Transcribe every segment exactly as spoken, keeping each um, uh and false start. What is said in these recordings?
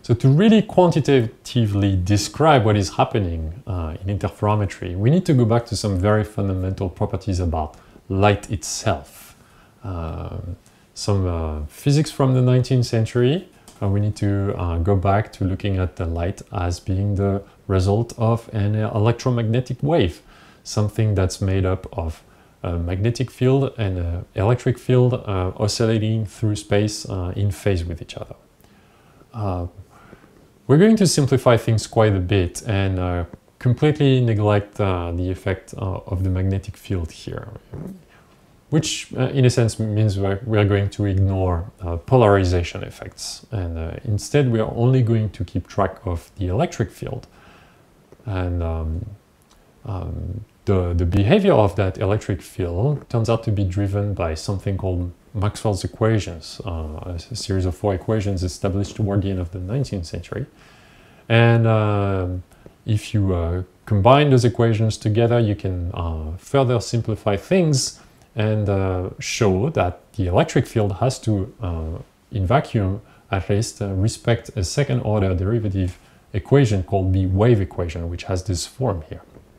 So to really quantitatively describe what is happening uh, in interferometry, we need to go back to some very fundamental properties about light itself. Uh, some uh, physics from the nineteenth century. Uh, we need to uh, go back to looking at the light as being the result of an electromagnetic wave, something that's made up of a magnetic field and an electric field uh, oscillating through space uh, in phase with each other. Uh, we're going to simplify things quite a bit and uh, completely neglect uh, the effect uh, of the magnetic field here, which uh, in a sense means we're, we are going to ignore uh, polarization effects. And uh, instead we are only going to keep track of the electric field. And um, um, the, the behavior of that electric field turns out to be driven by something called Maxwell's equations, uh, a series of four equations established toward the end of the nineteenth century. And uh, if you uh, combine those equations together, you can uh, further simplify things and uh, show that the electric field has to, uh, in vacuum at least, uh, respect a second order derivative equation called the wave equation, which has this form here.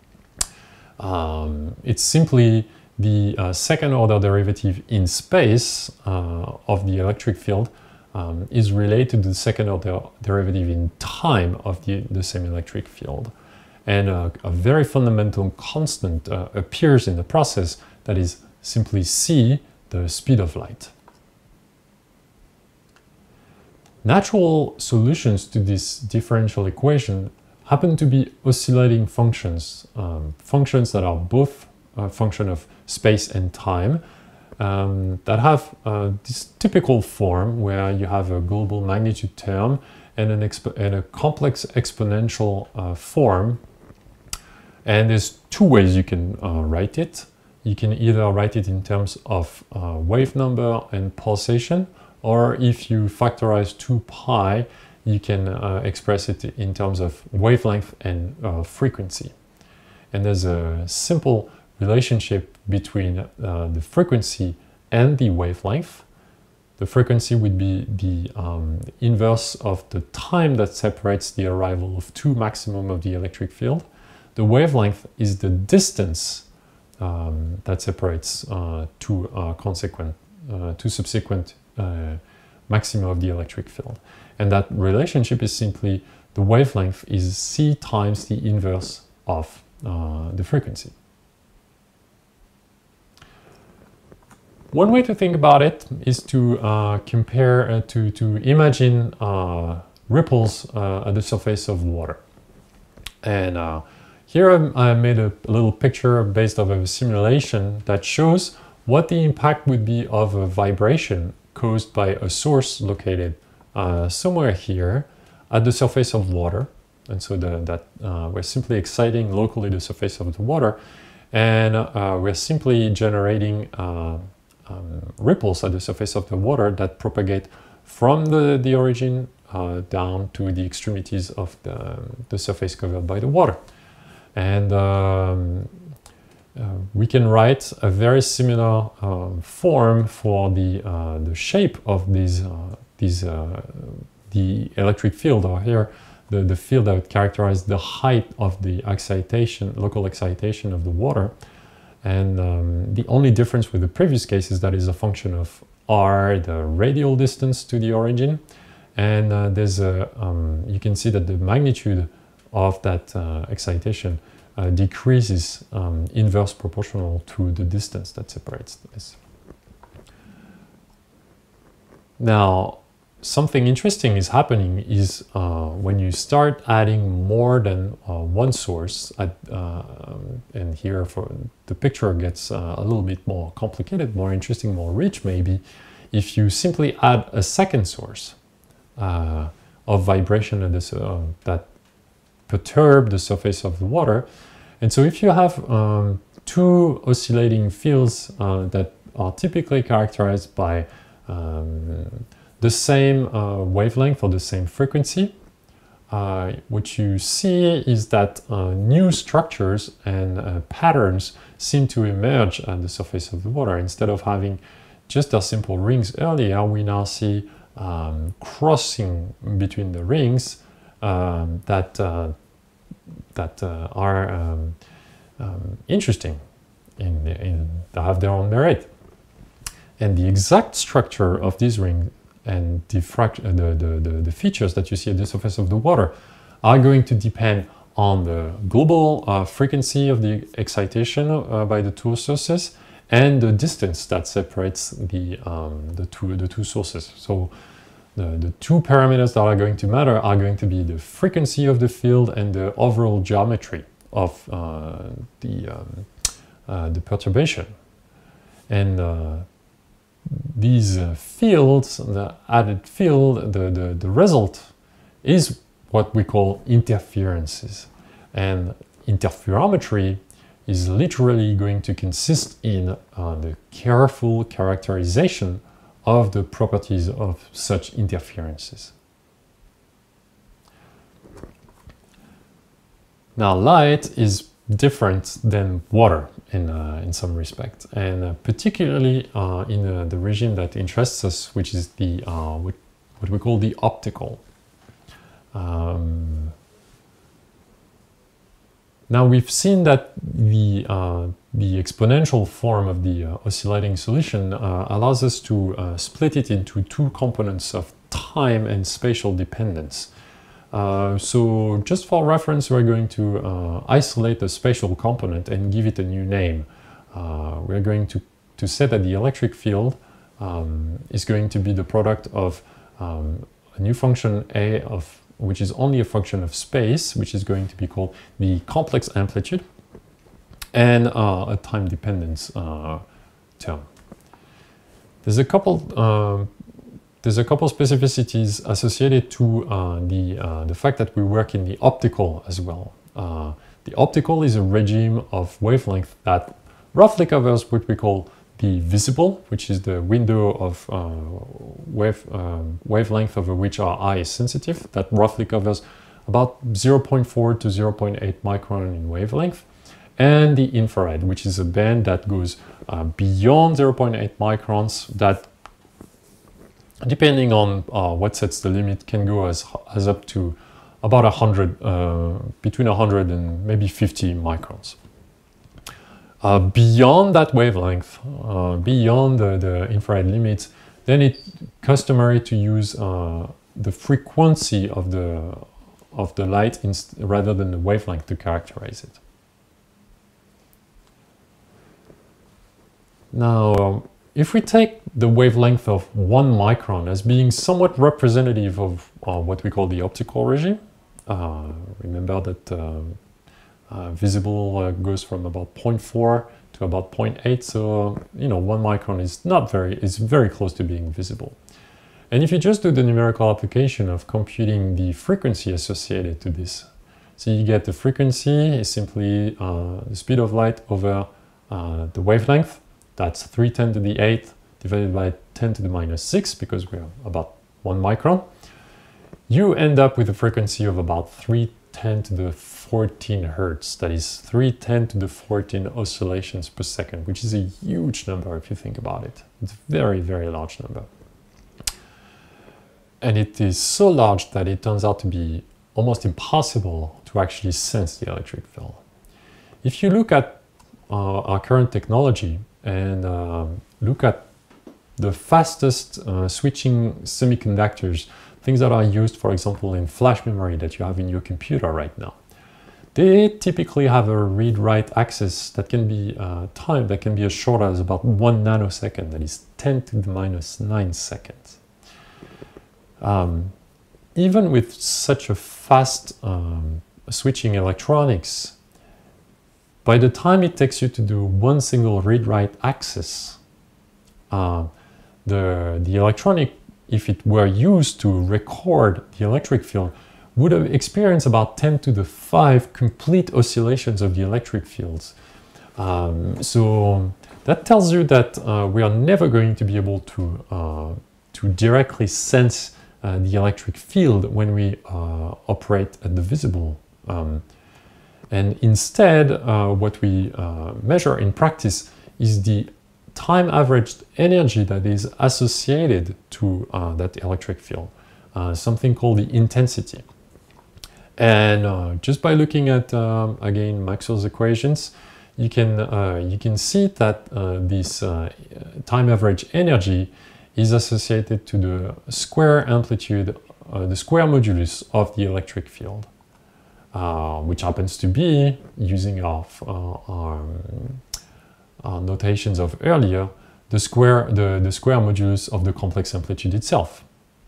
Um, it's simply the uh, second order derivative in space uh, of the electric field um, is related to the second order derivative in time of the, the same electric field. And uh, a very fundamental constant uh, appears in the process, that is simply c, the speed of light. Natural solutions to this differential equation happen to be oscillating functions, um, functions that are both a function of space and time, um, that have uh, this typical form where you have a global magnitude term and, an expo and a complex exponential uh, form. And there's two ways you can uh, write it. You can either write it in terms of uh, wave number and pulsation, or if you factorize two pi, you can uh, express it in terms of wavelength and uh, frequency. And there's a simple relationship between uh, the frequency and the wavelength. The frequency would be the um, inverse of the time that separates the arrival of two maximum of the electric field. The wavelength is the distance um, that separates uh, two uh, consequent, uh, two subsequent uh, maxima of the electric field. And that relationship is simply the wavelength is c times the inverse of uh, the frequency. One way to think about it is to uh, compare, uh, to, to imagine uh, ripples uh, at the surface of water. And uh, here I made a, a little picture based off of a simulation that shows what the impact would be of a vibration caused by a source located uh, somewhere here at the surface of water. And so the, that uh, we're simply exciting locally the surface of the water, and uh, we're simply generating uh, um, ripples at the surface of the water that propagate from the, the origin uh, down to the extremities of the, the surface covered by the water. And um, uh, we can write a very similar uh, form for the, uh, the shape of these, uh, these uh, the electric field, or here the, the field that would characterize the height of the excitation, local excitation of the water. And um, the only difference with the previous case is that is a function of r, the radial distance to the origin. And uh, there's a, um, you can see that the magnitude of that uh, excitation uh, decreases um, inverse proportional to the distance that separates this. Now, something interesting is happening is uh, when you start adding more than uh, one source, at, uh, and here for the picture gets uh, a little bit more complicated, more interesting, more rich maybe, if you simply add a second source uh, of vibration at this, uh, that perturb the surface of the water. And so if you have um, two oscillating fields uh, that are typically characterized by um, the same uh, wavelength or the same frequency, uh, what you see is that uh, new structures and uh, patterns seem to emerge at the surface of the water. Instead of having just our simple rings earlier, we now see um, crossing between the rings um, that, uh, that uh, are um, um, interesting, in, in, that have their own merit. And the exact structure of these rings and the, the, the, the, the features that you see at the surface of the water are going to depend on the global uh, frequency of the excitation uh, by the two sources and the distance that separates the, um, the, two, the two sources. So the, the two parameters that are going to matter are going to be the frequency of the field and the overall geometry of uh, the, um, uh, the perturbation. And uh, these uh, fields, the added field, the, the, the result is what we call interferences. And interferometry is literally going to consist in uh, the careful characterization of the properties of such interferences. Now, light is different than water in, uh, in some respect, and uh, particularly uh, in uh, the regime that interests us, which is the uh, what, what we call the optical. Um, now we've seen that the uh, the exponential form of the uh, oscillating solution uh, allows us to uh, split it into two components of time and spatial dependence. Uh, so just for reference, we're going to uh, isolate the spatial component and give it a new name. Uh, we're going to, to say that the electric field um, is going to be the product of um, a new function A, of which is only a function of space, which is going to be called the complex amplitude, and uh, a time dependence uh, term. There's a couple um, There's a couple specificities associated to uh, the, uh, the fact that we work in the optical as well. Uh, the optical is a regime of wavelength that roughly covers what we call the visible, which is the window of uh, wave, um, wavelength over which our eye is sensitive. That roughly covers about zero point four to zero point eight micron in wavelength. And the infrared, which is a band that goes uh, beyond zero point eight microns, that depending on uh, what sets the limit, can go as, as up to about one hundred, uh, between one hundred and maybe fifty microns. Uh, beyond that wavelength, uh, beyond the, the infrared limits, then it's customary to use uh, the frequency of the, of the light rather than the wavelength to characterize it. Now, um, if we take the wavelength of one micron as being somewhat representative of uh, what we call the optical regime, uh, remember that uh, uh, visible uh, goes from about zero point four to about zero point eight, so you know one micron is not very, is very close to being visible. And if you just do the numerical application of computing the frequency associated to this, so you get the frequency is simply uh, the speed of light over uh, the wavelength. That's three ten to the eighth divided by ten to the minus six, because we're about one micron. You end up with a frequency of about three ten to the fourteen hertz. That is three ten to the fourteen oscillations per second, which is a huge number if you think about it. It's a very, very large number. And it is so large that it turns out to be almost impossible to actually sense the electric field. If you look at uh, our current technology, and uh, look at the fastest uh, switching semiconductors, things that are used, for example, in flash memory that you have in your computer right now. They typically have a read-write access that can be uh, time that can be as short as about one nanosecond, that is ten to the minus nine seconds. Um, even with such a fast um, switching electronics, by the time it takes you to do one single read-write access, uh, the, the electronic, if it were used to record the electric field, would have experienced about ten to the five complete oscillations of the electric fields. Um, so that tells you that uh, we are never going to be able to, uh, to directly sense uh, the electric field when we uh, operate at the visible. Um, And instead, uh, what we uh, measure in practice is the time averaged energy that is associated to uh, that electric field, uh, something called the intensity. And uh, just by looking at, um, again, Maxwell's equations, you can, uh, you can see that uh, this uh, time average energy is associated to the square amplitude, uh, the square modulus of the electric field, uh, which happens to be, using our, uh, our, our notations of earlier, the square, the, the square modulus of the complex amplitude itself.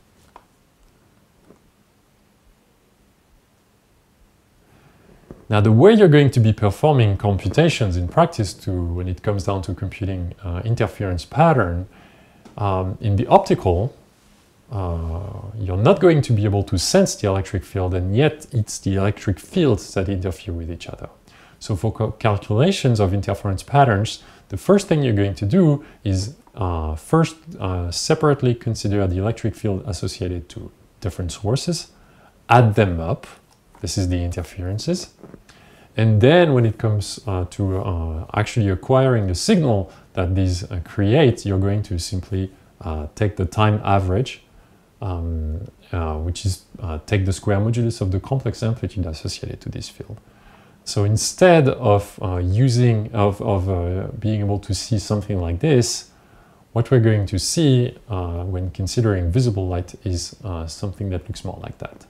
Now, the way you're going to be performing computations in practice to, when it comes down to computing uh, interference pattern, um, in the optical, uh, you're not going to be able to sense the electric field, and yet it's the electric fields that interfere with each other. So for calculations of interference patterns, the first thing you're going to do is uh, first uh, separately consider the electric field associated to different sources, add them up. This is the interferences. And then when it comes uh, to uh, actually acquiring the signal that these uh, create, you're going to simply uh, take the time average, um, uh, which is uh, take the square modulus of the complex amplitude associated to this field. So instead of uh, using, of, of uh, being able to see something like this, what we're going to see uh, when considering visible light is uh, something that looks more like that.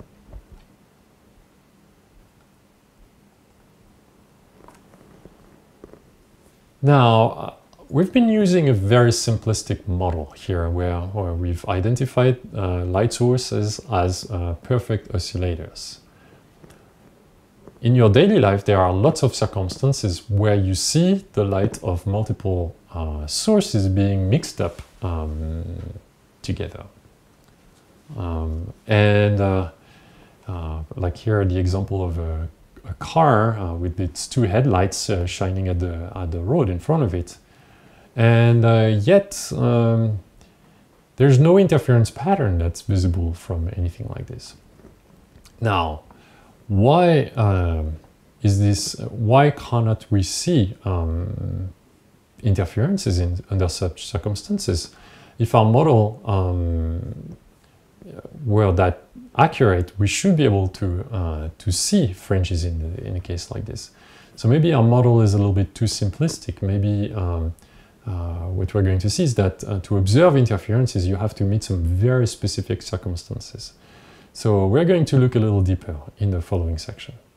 Now, uh, we've been using a very simplistic model here where, where we've identified uh, light sources as uh, perfect oscillators. In your daily life, there are lots of circumstances where you see the light of multiple uh, sources being mixed up um, together. Um, and uh, uh, like here, the example of a a car uh, with its two headlights uh, shining at the, at the road in front of it. And uh, yet, um, there's no interference pattern that's visible from anything like this. Now, why uh, is this, why cannot we see um, interferences in, under such circumstances? If our model um, were that accurate, we should be able to uh, to see fringes in, the, in a case like this. So maybe our model is a little bit too simplistic. Maybe um, uh, what we're going to see is that uh, to observe interferences, you have to meet some very specific circumstances. So we're going to look a little deeper in the following section.